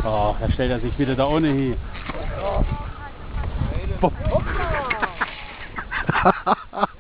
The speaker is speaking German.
Oh, da stellt er sich wieder da ohne hin. Hoppla!